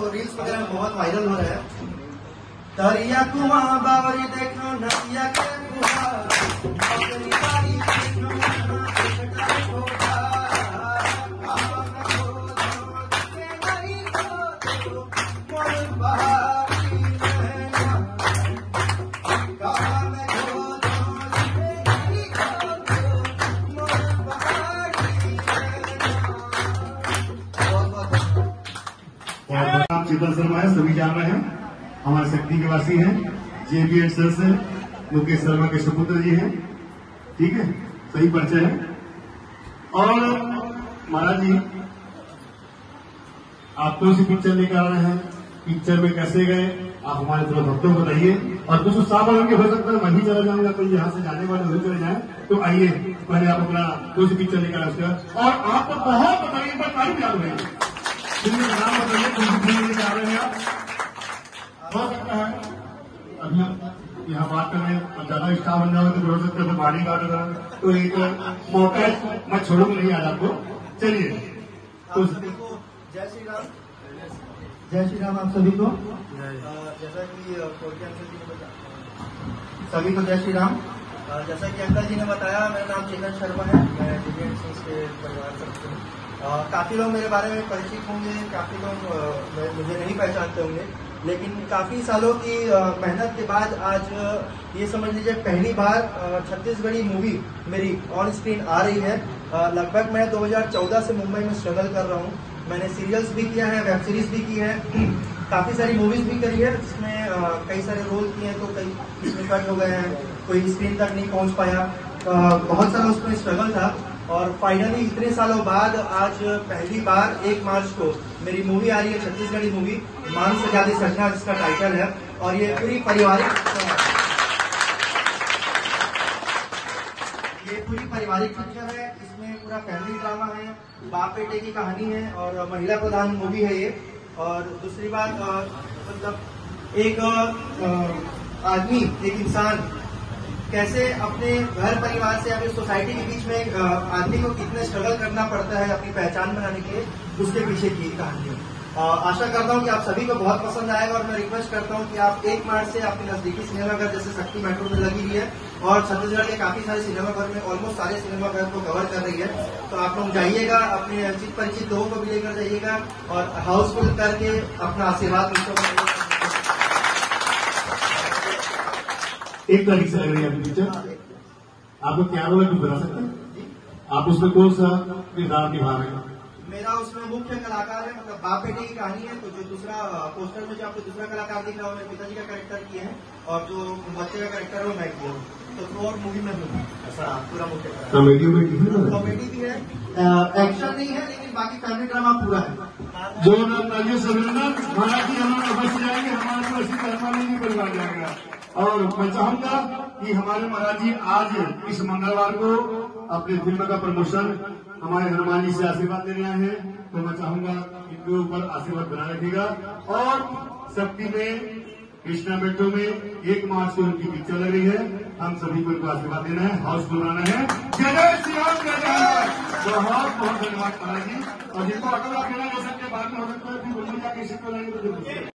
Reels वगैरह में बहुत वायरल हो रहा है। दरिया कुआं बावरी देखो नदिया के फुहार, अपनी बारी देखो नहा एकटा छोटा, आवन को के नरी को मोर बहारी नैना, कहाँ में खो के नरी को मोर बहारी नैना। नाम शीतल शर्मा है, सभी जान रहे हैं। हमारे शक्ति के वासी हैं, JB एंड से मुकेश शर्मा के सुपुत्र जी हैं। ठीक है, सही परिचय है। और महाराज जी, आप कौन सी पिक्चर लेकर आ रहे हैं, पिक्चर में कैसे गए, आप हमारे थोड़ा भक्तों को बताइए। और कुछ उत्साह वालों हो सकता है मैं ही चला जाऊंगा, कोई यहाँ से जाने वाले नहीं चले जाए, तो आइए पहले आप अपना कौन सी पिक्चर लेकर आए उसका, और आपको बहुत बताइए, पर तारीफ याद रहे फिल्म का नाम बताइए, कौन सी फिल्म लेकर आ रहे हैं आप। हो सकता है अभी यहाँ बात कर रहे हैं, अब ज्यादा स्टार बन जाओगे तो हो सकता है बॉडी गार्ड का, तो एक मौका मैं छोड़ूंगा नहीं आज आपको। चलिए तो जय श्री राम। जय श्री राम आप सभी को। जैसा कि सभी को जय श्री राम। जैसा कि अंकल जी ने बताया, मेरा नाम चेतन शर्मा है, मैं JB एंड के परिवार से हूँ। काफी लोग मेरे बारे में परिचित होंगे, काफी लोग मुझे नहीं पहचानते होंगे, लेकिन काफी सालों की मेहनत के बाद आज ये समझ लीजिए पहली बार छत्तीसगढ़ी मूवी मेरी ऑन स्क्रीन आ रही है। लगभग मैं 2014 से मुंबई में स्ट्रगल कर रहा हूँ। मैंने सीरियल्स भी किया है, वेब सीरीज भी की है, काफी सारी मूवीज भी करी है, जिसमें कई सारे रोल किए हैं, तो कई इसमें कट हो गए हैं, कोई स्क्रीन तक नहीं पहुंच पाया। बहुत सारा उसमें स्ट्रगल था, और फाइनली इतने सालों बाद आज पहली बार 1 मार्च को मेरी मूवी आ रही है, छत्तीसगढ़ी मूवी मान से ज्यादा सजना, जिसका टाइटल है। और ये पूरी पारिवारिक पिक्चर है। इसमें पूरा फैमिली ड्रामा है, बाप बेटे की कहानी है, और महिला प्रधान मूवी है ये। और दूसरी बात, मतलब एक आदमी, एक इंसान कैसे अपने घर परिवार से या फिर सोसाइटी के बीच में आदमी को कितने स्ट्रगल करना पड़ता है अपनी पहचान बनाने के लिए, उसके पीछे की कहानी। आशा करता हूं कि आप सभी को बहुत पसंद आएगा, और मैं रिक्वेस्ट करता हूं कि आप 1 मार्च से अपने नजदीकी सिनेमाघर जैसे शक्ति मेट्रो में लगी हुई है, और छत्तीसगढ़ के काफी सारे सिनेमाघर में ऑलमोस्ट सारे सिनेमाघर को कवर कर रही है। तो आप लोग जाइएगा, अपने परिचित परिचित लोगों को भी लेकर जाइएगा, और हाउसफुल करके अपना आशीर्वाद मुझको। एक तारीख से लग रही है आपकी पिक्चर, आपको क्या रोल है कुछ बता सकते हैं? आप उसमें कौन सा किरदार निभा रहे हैं? मेरा उसमें मुख्य कलाकार है, मतलब बाप बेटे की कहानी है। तो जो दूसरा पोस्टर में जो आपको दूसरा कलाकार दिख रहा है, मेरे पिताजी का कैरेक्टर किए हैं, और जो बच्चे का कैरेक्टर है वो मैं किया हूँ। तो और मूवी में हूँ ऐसा पूरा मुख्य कलाकार। कॉमेडी भी है, एक्शन नहीं है, लेकिन बाकी फैमिली ड्रामा पूरा है। जो राज्य सम्मेलन महाराज जी हम अवश्य जाएंगे, हमारे को ऐसी कर्मा नहीं परिवार जाएगा। और मैं चाहूंगा कि हमारे महाराज जी आज इस मंगलवार को अपने फिल्म का प्रमोशन हमारे हनुमान जी से आशीर्वाद देने आए हैं, तो मैं चाहूंगा इनके ऊपर आशीर्वाद बना रखिएगा। और शक्ति में कृष्णा मेट्रो में 1 मार्च को उनकी पिक्चर लग रही है, हम सभी को इनको आशीर्वाद देना है, हाउस बनाना है। जय श्री राम, जय जय। बहुत बहुत धन्यवाद महाराज जी। और जिनको अगर आप लेना ले सकते हैं, बाद में हो सकता है फिर बोलिए किसी को लेंगे तो